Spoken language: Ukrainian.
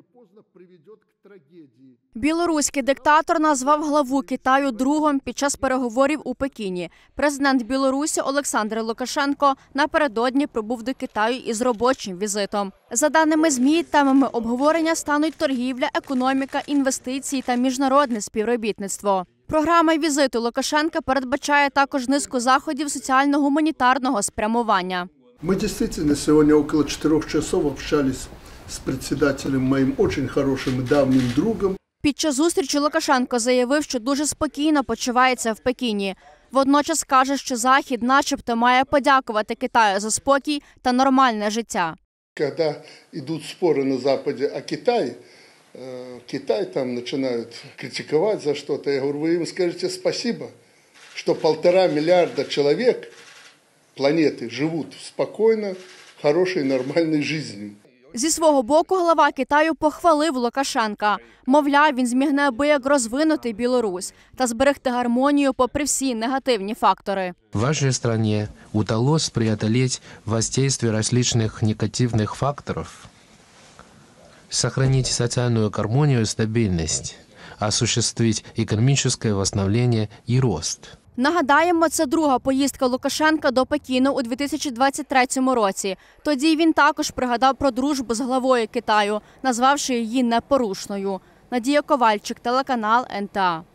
Білоруський диктатор назвав главу Китаю другом під час переговорів у Пекіні. Президент Білорусі Олександр Лукашенко напередодні прибув до Китаю із робочим візитом. За даними ЗМІ, темами обговорення стануть торгівля, економіка, інвестиції та міжнародне співробітництво. Програма візиту Лукашенка передбачає також низку заходів соціально-гуманітарного спрямування. Мы действительно сегодня около 4 часов общались с председателем, моим очень хорошим и давним другом. Під час зустрічі Лукашенко заявив, що дуже спокійно почувається в Пекіні. Водночас каже, що Захід начебто має подякувати Китаю за спокій та нормальне життя. Когда идут споры на Западе о Китае, Китай там начинают критиковать за что-то. Я говорю, вы им скажете спасибо, что 1,5 миллиарда человек планеты живут спокойно, хорошей, нормальной жизнью. Зі свого боку, глава Китаю похвалив Лукашенка. Мовляв, він зміг неабияк розвинути Білорусь та зберегти гармонію попри всі негативні фактори. Вашей стране удалось преодолеть воздействие различных негативных факторов, сохранить социальную гармонию и стабильность, осуществить экономическое восстановление и рост. Нагадаємо, це друга поїздка Лукашенка до Пекіну у 2023 році. Тоді він також пригадав про дружбу з главою Китаю, назвавши її непорушною. Надія Ковальчик, телеканал НТА.